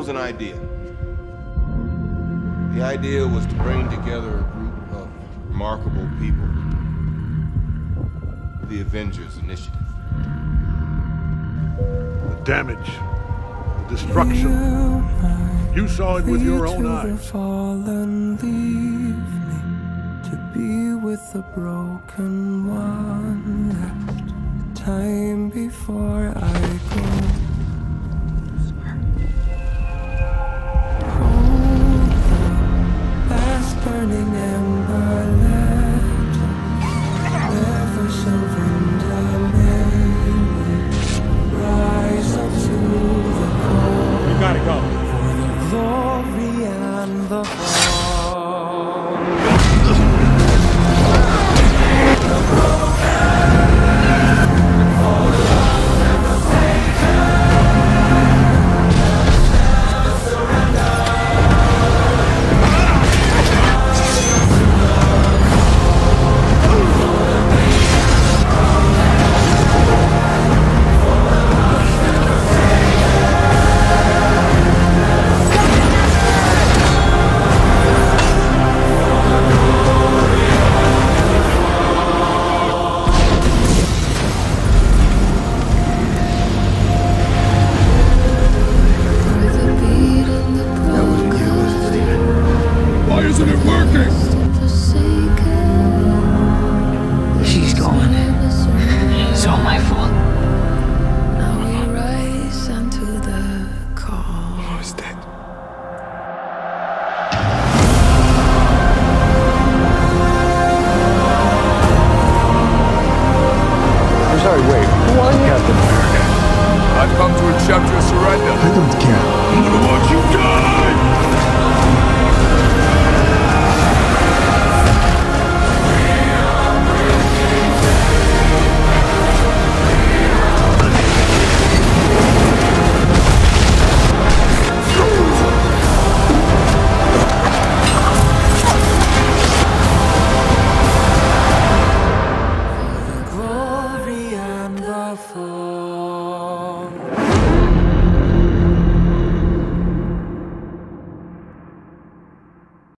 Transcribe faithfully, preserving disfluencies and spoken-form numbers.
chose an idea. The idea was to bring together a group of remarkable people. The Avengers Initiative. The damage, the destruction. You saw it with your own eyes. Fallen, leave me to be with the broken one left. Time before I go. Hold the last burning ember left. Never surrender, may we rise up to the call. You gotta go. Glory and the fall. Isn't it working? She's gone. It's all my fault. Now we rise unto the call. I was dead. I'm sorry, wait. Who are you? Captain America. I've come to accept your surrender. I don't care. I'm gonna watch you die!